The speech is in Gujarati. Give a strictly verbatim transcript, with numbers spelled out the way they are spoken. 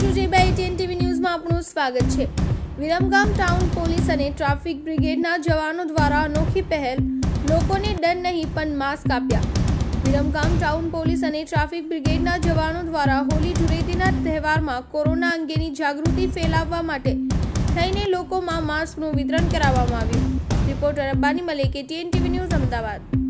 છું જે બાય ટીએન ટીવી ન્યૂઝમાં આપનું સ્વાગત છે। વિરમગામ ટાઉન પોલીસ અને ટ્રાફિક બ્રિગેડના જવાનો દ્વારા અનોખી પહેલ, લોકોને ડર નહીં પણ માસ્ક આપ્યા। વિરમગામ ટાઉન પોલીસ અને ટ્રાફિક બ્રિગેડના જવાનો દ્વારા હોળી ધૂળેટીના તહેવારમાં કોરોના અંગેની જાગૃતિ ફેલાવવા માટે થઈને લોકોમાં માસ્કનું વિતરણ કરાવવામાં આવ્યું। Reporter Abbani Malik, TN TV news, Ahmedabad.